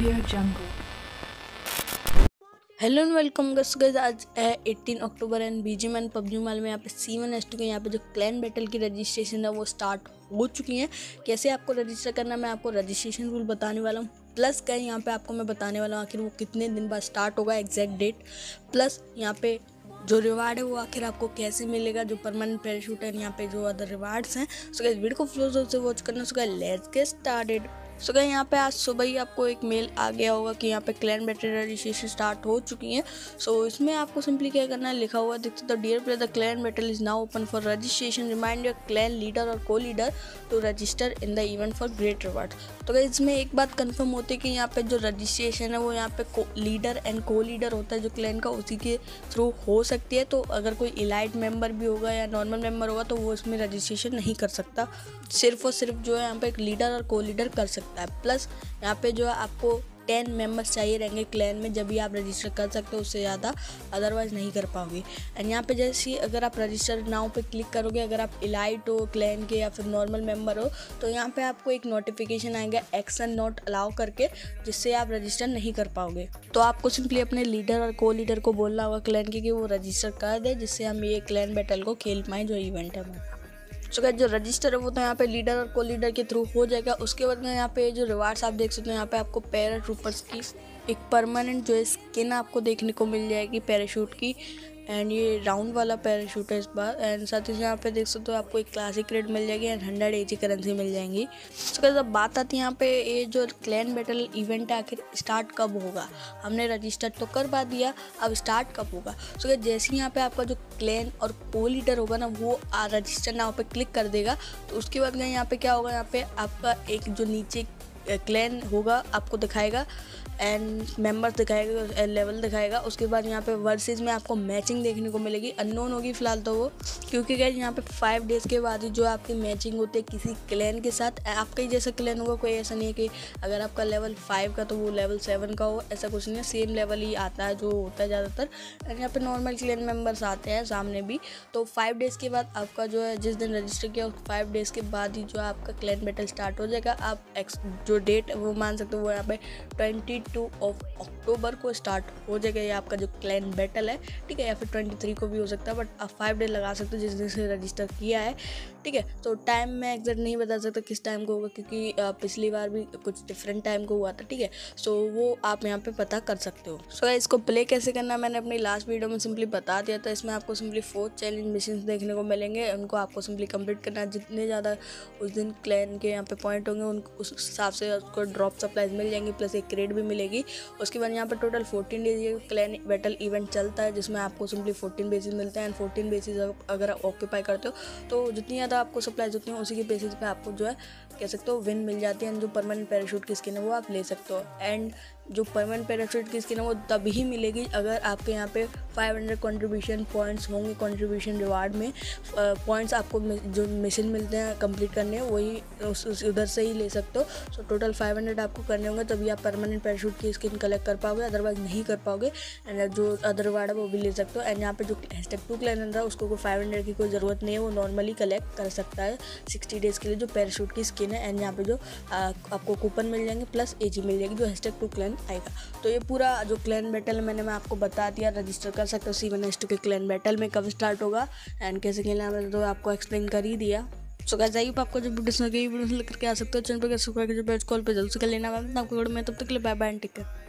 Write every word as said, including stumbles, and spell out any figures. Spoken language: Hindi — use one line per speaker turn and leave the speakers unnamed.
Audio Jungle।
Hello and welcome guys. आज है अठारह October and BGM and PUBG माल में यहाँ पे सी वन एस टू के यहाँ पे जो क्लैन बैटल की रजिस्ट्रेशन है वो स्टार्ट हो चुकी है। कैसे आपको रजिस्टर करना है मैं आपको रजिस्ट्रेशन रूल बताने वाला हूँ, प्लस क्या यहाँ पे आपको मैं बताने वाला हूँ आखिर वो कितने दिन बाद स्टार्ट होगा, एग्जैक्ट डेट, प्लस यहाँ पे जो रिवार्ड है वो आखिर आपको कैसे मिलेगा, जो परमानेंट पैराशूट है, यहाँ पे जो अदर रिवार्ड्स हैं। सो गाइस वीडियो को फ्लो से वॉच करना। So guys let's get started. So guys यहाँ पे आज सुबह ही आपको एक मेल आ गया होगा कि यहाँ पे क्लैन बैटल रजिस्ट्रेशन स्टार्ट हो चुकी है। सो so, इसमें आपको सिंपली क्या करना है, लिखा हुआ दिखता तो dear player the clan battle is now open for registration, remind your clan leader और co-leader to register in the event for great reward. तो गाइस इसमें एक बात कंफर्म होती है कि यहाँ पे जो रजिस्ट्रेशन है वो यहाँ पे लीडर एंड को लीडर होता है जो क्लैन का, उसी के थ्रू हो सकती है। तो अगर कोई इलाइट मेंबर भी होगा या नॉर्मल मेंबर होगा तो वो इसमें रजिस्ट्रेशन नहीं कर सकता, सिर्फ और सिर्फ जो है यहाँ पे एक लीडर और को लीडर कर सकता है। प्लस यहाँ पे जो है आपको टेन मेंबर्स चाहिए रहेंगे क्लैन में, जब भी आप रजिस्टर कर सकते हो, उससे ज़्यादा अदरवाइज नहीं कर पाओगे। एंड यहाँ पे जैसे अगर आप रजिस्टर नाउ पे क्लिक करोगे, अगर आप इलाइट हो क्लैन के या फिर नॉर्मल मेंबर हो तो यहाँ पे आपको एक नोटिफिकेशन आएगा एक्शन नॉट अलाउ करके, जिससे आप रजिस्टर नहीं कर पाओगे। तो आपको सिंपली अपने लीडर और को लीडर को बोलना होगा क्लैन के कि वो रजिस्टर कर दे, जिससे हम ये क्लैन बैटल को खेल पाएँ जो इवेंट है हमारा। सो गाइस जो रजिस्टर है वो तो यहाँ पे लीडर और को लीडर के थ्रू हो जाएगा। उसके बाद में यहाँ पे जो रिवार्ड्स आप देख सकते हो, यहाँ पे आपको पैरा ट्रूपर्स की एक परमानेंट जो है स्किन आपको देखने को मिल जाएगी पैराशूट की, एंड ये राउंड वाला पैराशूट है इस बार। एंड साथ ही यहाँ पे देख सकते हो आपको एक क्लासिक रेट मिल जाएगी एंड हंड्रेड एजी करेंसी मिल जाएंगी। सो गाइस अब बात आती है यहाँ पे ये जो क्लैन बैटल इवेंट है आखिर स्टार्ट कब होगा। हमने रजिस्टर तो कर पा दिया, अब स्टार्ट कब होगा। सो गाइस जैसे ही यहाँ पे आपका जो क्लैन और को लीडर होगा ना वो रजिस्टर नाउ पे क्लिक कर देगा, तो उसके बाद यहाँ पे क्या होगा, यहाँ पे आपका एक जो नीचे क्लैन होगा आपको दिखाएगा एंड मेंबर्स दिखाएगा, लेवल दिखाएगा। उसके बाद यहाँ पे वर्सेस में आपको मैचिंग देखने को मिलेगी, अननोन होगी फिलहाल तो वो, क्योंकि गाइस यहाँ पे फाइव डेज़ के बाद ही जो आपकी मैचिंग होती है किसी क्लैन के साथ। आपका ही जैसा क्लैन होगा, कोई ऐसा नहीं है कि अगर आपका लेवल फाइव का तो वो लेवल सेवन का हो, ऐसा कुछ नहीं है, सेम लेवल ही आता है जो होता है ज़्यादातर। एंड यहाँ पे नॉर्मल क्लैन मेम्बर्स आते हैं सामने भी। तो फाइव डेज़ के बाद आपका जो है जिस दिन रजिस्टर किया उस फाइव डेज़ के बाद ही जो है आपका क्लैन बैटल स्टार्ट हो जाएगा। आप एक्स जो डेट है वो मान सकते हो, वो यहाँ पे ट्वेंटी टू ऑफ अक्टूबर को स्टार्ट हो जाएगा ये आपका जो क्लैन बैटल है, ठीक है, या फिर ट्वेंटी थ्री को भी हो सकता है, बट आप फाइव डे लगा सकते हो जिस दिन से रजिस्टर किया है, ठीक है। तो टाइम मैं एग्जैक्ट नहीं बता सकता किस टाइम को होगा, क्योंकि पिछली बार भी कुछ डिफरेंट टाइम को हुआ था, ठीक है। सो वो आप यहाँ पे पता कर सकते हो। सो इसको प्ले कैसे करना मैंने अपनी लास्ट वीडियो में सिंपली बता दिया था। इसमें आपको सिंपली फोर्थ चैलेंज मिशन देखने को मिलेंगे, उनको आपको सिंपली कंप्लीट करना है। जितने ज़्यादा उस दिन क्लैन के यहाँ पे पॉइंट होंगे उन उस हिसाब से उसको ड्रॉप सप्लाईज मिल जाएंगी, प्लस एक क्रेड भी मिलेगी। उसके बाद यहाँ पे टोटल फोर्टीन डेज ये क्लैन बैटल इवेंट चलता है, जिसमें आपको सिंपली फोर्टीन बेसिस मिलते हैं। एंड फोर्टीन बेसिस अगर आप ऑक्यूपाई करते हो तो जितनी ज़्यादा आपको सप्लाईज होती हैं उसी के बेसिस पे आपको जो है कह सकते हो विन मिल जाती है। जो परमानेंट पैराशूट की स्किन है वो आप ले सकते हो। एंड जो परमानेंट पैराशूट की स्किन है वो तभी मिलेगी अगर आपके यहाँ पे फाइव हंड्रेड कंट्रीब्यूशन पॉइंट्स होंगे। कंट्रीब्यूशन रिवार्ड में पॉइंट्स आपको जो मिशन मिलते हैं कंप्लीट करने, वही उस, उस उधर से ही ले सकते हो। सो टोटल फाइव हंड्रेड आपको करने होंगे तभी आप परमानेंट पैराशूट की स्किन कलेक्ट कर पाओगे, अदरवाइज नहीं कर पाओगे। एंड जो अदर रिवार्ड है वो भी ले सकते हो। एंड यहाँ पे जो हैशटैग टू क्लैन रहा है उसको फाइव हंड्रेड की कोई ज़रूरत नहीं है, वो नॉर्मली कलेक्ट कर सकता है सिक्सटी डेज़ के लिए जो पैराशूट की स्किन है। एंड यहाँ पे जो आ, आपको कूपन मिल जाएंगे प्लस एजी मिल जाएगी जो हैशटैग टू क्लैन आएगा। तो ये पूरा जो क्लैन बैटल मैंने मैं आपको बता दिया, रजिस्टर कर सकते हो सी वन एस टू के क्लैन बैटल में कब स्टार्ट होगा एंड कैसे खेलना है, तो आपको एक्सप्लेन कर ही दिया। सो गाइस आई होप आपको जो वीडियो लगी वीडियो लेकर के आ सकते हो, चैनल पर सब्सक्राइब कर जो बेस्ट कॉल पे जल्द से कर लेना। आपको वीडियो में तब तक के लिए bye bye and take care.